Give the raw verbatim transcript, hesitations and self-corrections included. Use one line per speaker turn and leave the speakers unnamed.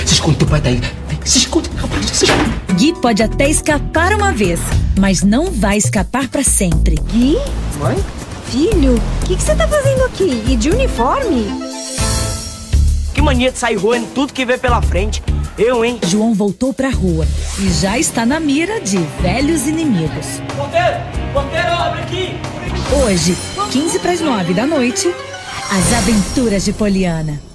Se esconde, teu pai tá aí. Se esconde, rapaz, se esconde.
Gui pode até escapar uma vez, mas não vai escapar pra sempre.
Gui?
Mãe?
Filho, o que, que você tá fazendo aqui? E de uniforme?
Que mania de sair roendo tudo que vê pela frente. Eu, hein?
João voltou pra rua e já está na mira de velhos inimigos.
Porteiro! Porteiro, abre aqui!
Hoje, quinze para as nove da noite, as aventuras de Poliana.